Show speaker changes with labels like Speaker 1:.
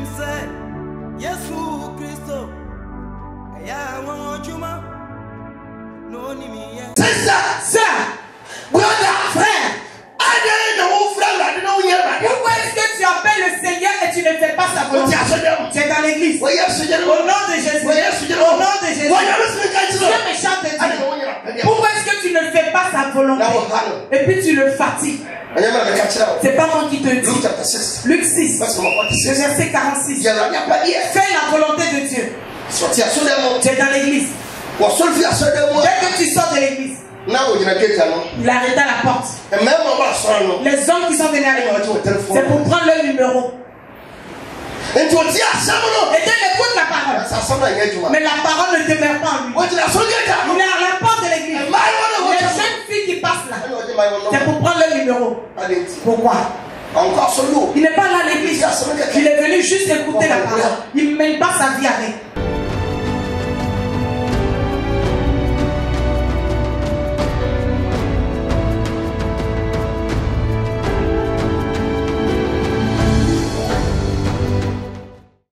Speaker 1: Ça, brother, frère. Pourquoi est-ce que tu appelles le Seigneur et tu ne fais pas sa volonté? Tu es dans l'église. Au nom de Jésus. Au nom de Jésus. Dieu me chante de Dieu. Pourquoi est-ce que tu ne fais pas sa volonté? Et puis tu le fatigues. C'est pas moi qui te dis. Luc 6, verset 46. Fais la volonté de Dieu. Tu es dans l'église. Dès que tu sors de l'église, il arrêta la porte. Les hommes qui sont venus à l'église, c'est pour prendre leur numéro. Et Dieu écoute la parole. Mais la parole ne demeure pas en lui. Il est à la porte de l'église. Les jeunes filles qui passent là, c'est pour prendre leur numéro. Pourquoi? Il n'est pas là à l'église. Il est venu juste écouter la parole. Il ne mène pas sa vie avec.